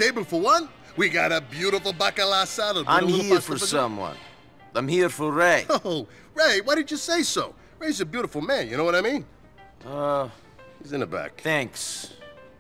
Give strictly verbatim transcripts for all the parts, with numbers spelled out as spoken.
table for one. We got a beautiful bacala salad. I'm here for someone. I'm here for Ray. Oh, Ray, why did you say so? Ray's a beautiful man, you know what I mean? Uh... He's in the back. Thanks.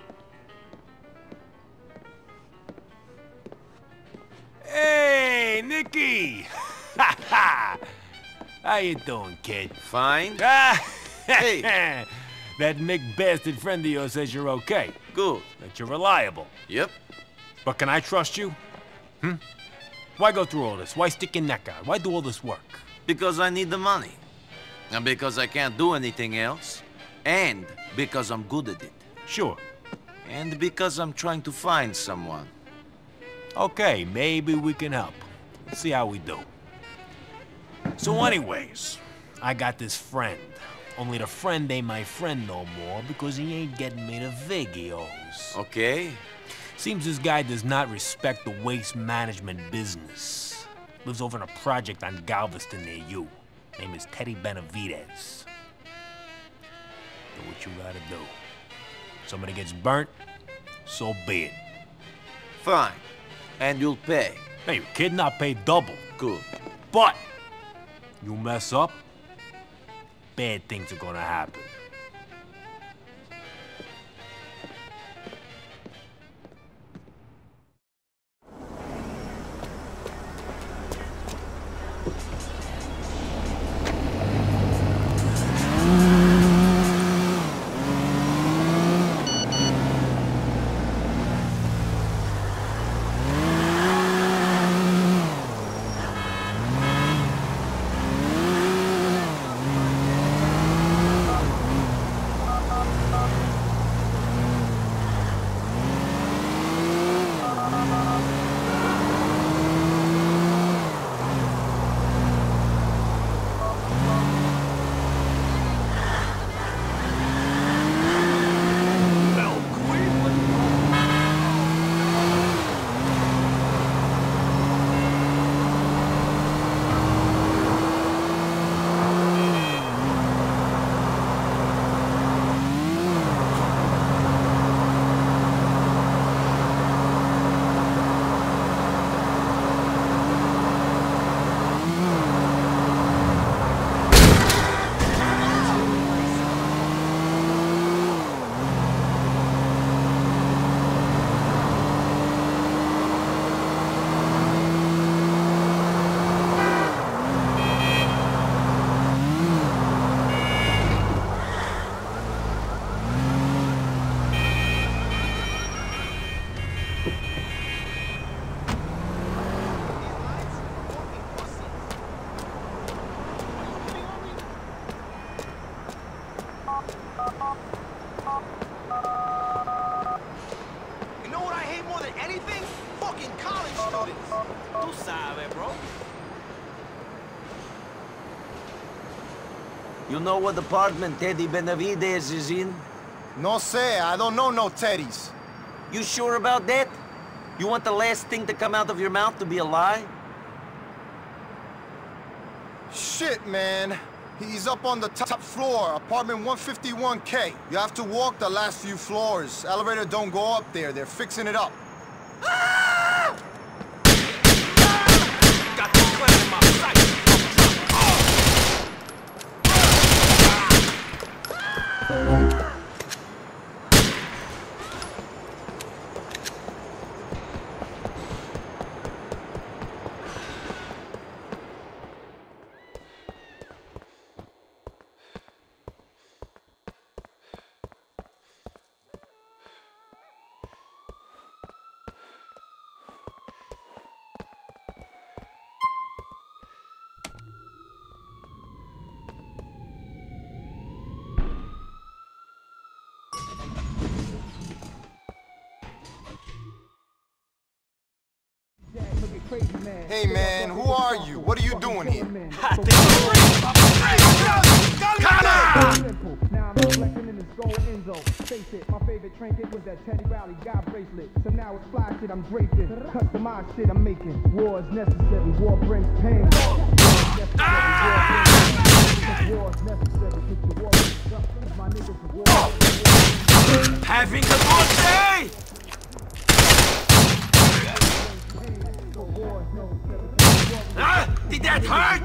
Hey, Nicky! Ha ha! How you doing, kid? Fine. Ah! Hey! That Nick bastard friend of yours says you're okay. Good. That you're reliable. Yep. But can I trust you? Hmm? Why go through all this? Why stick your neck out? Why do all this work? Because I need the money. And because I can't do anything else. And because I'm good at it. Sure. And because I'm trying to find someone. Okay, maybe we can help. Let's see how we do. So anyways, I got this friend. Only the friend ain't my friend no more because he ain't getting me the vig he owes. Okay. Seems this guy does not respect the waste management business. Lives over in a project on Galveston near you. Name is Teddy Benavidez. Do what you gotta do. Somebody gets burnt, so be it. Fine. And you'll pay. Hey, you kidding? I'll pay double. Good. But you mess up, bad things are gonna happen. You know what apartment Teddy Benavidez is in? No sé, I don't know no Teddies. You sure about that? You want the last thing to come out of your mouth to be a lie? Shit, man. He's up on the top floor, apartment one fifty-one K. You have to walk the last few floors. Elevator don't go up there. They're fixing it up. Ah! Ah! Got the clan in my sight. Hey man, who are you? What are you doing here? I think now I'm reflecting in this gold Enzo. Face it, my favorite trinket was that Teddy Riley God bracelet. So now it's fly shit I'm draped in. Customized shit I'm making. War is necessary, war brings pain. War is necessary, get your war up. My niggas are war. Having a good day! Ah! Did that hurt?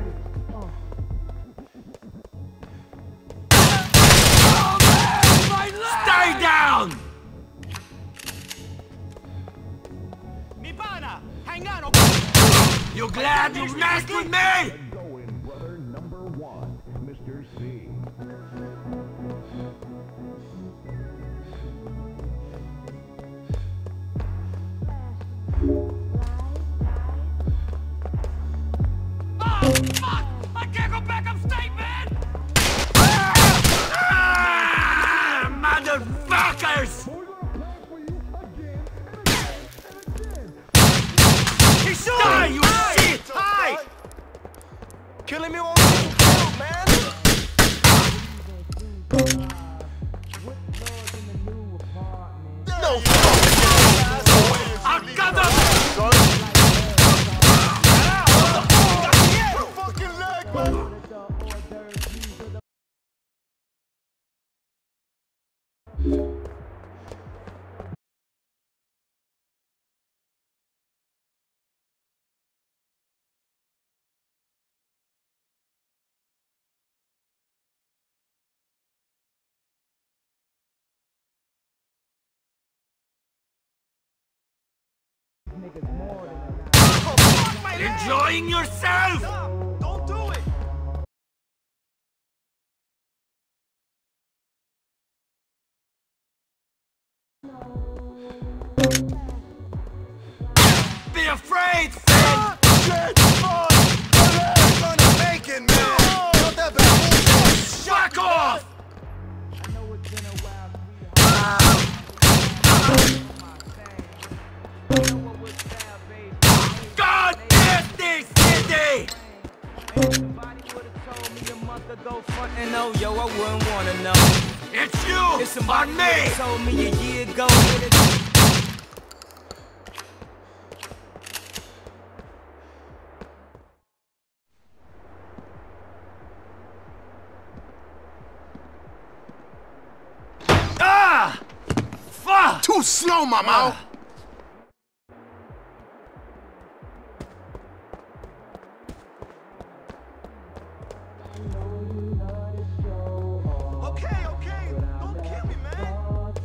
Stay down! Hang on, You glad you messed with me? Going, brother number one, Mister C. Oh, fuck! I can't go back upstate, man! Ah, motherfuckers! He's Die, shooting! you shit! Hi! Killing me won't make you count, man. No fucking I got them! fucking leg, man. Enjoying yourself? Don't do it. Be afraid, friend! Shit, fuck. You're gonna make it, man. Not that bad. Fuck off! God damn this city! No, yo, I wouldn't wanna know. It's you! If somebody On me! told me a year ago. Ah! Fuck! Too slow, mama! Okay, okay. Don't kill me, man.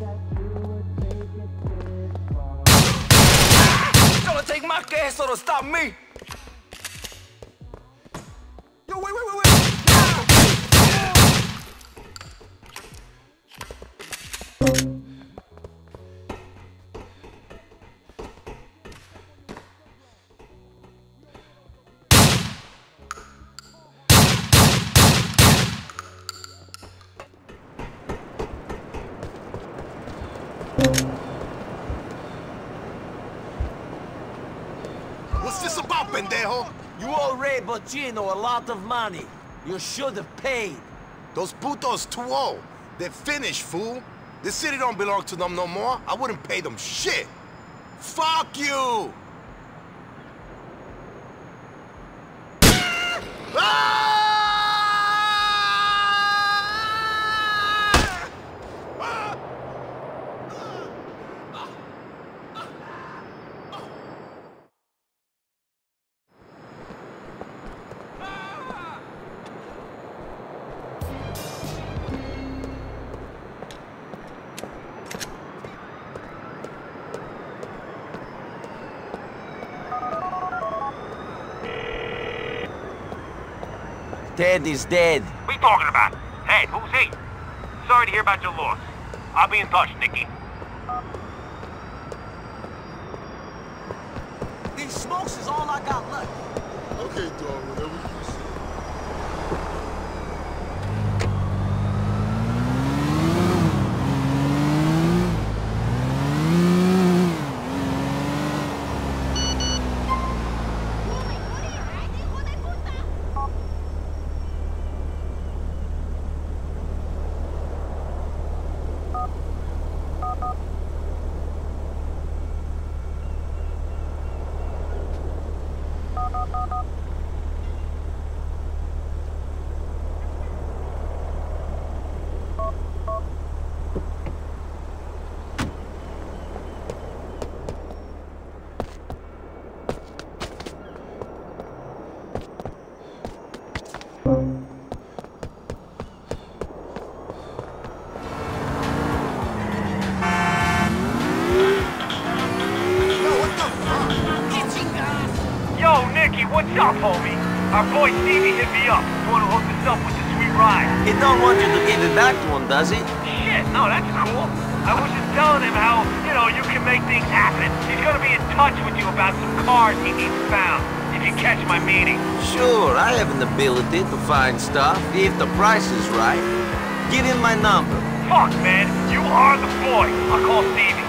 Gonna take my gas so to stop me. Yo, wait, wait, wait, wait. What's this about, pendejo? You owe Ray Boccino a lot of money. You should have paid. Those putos too old. They're finished, fool. This city don't belong to them no more. I wouldn't pay them shit. Fuck you! Ah! Ted is dead. What are you talking about? Ted, who's he? Sorry to hear about your loss. I'll be in touch, Nicky. These smokes is all I got left. Okay, dog, whatever you say. Nicky, what's up, homie? Our boy Stevie hit me up. Want to hook us up with the sweet ride. He don't want you to give it back to him, does he? Shit, no, that's cool. I was just telling him how, you know, you can make things happen. He's gonna be in touch with you about some cars he needs found, if you catch my meaning. Sure, I have an ability to find stuff if the price is right. Give him my number. Fuck, man, you are the boy. I'll call Stevie.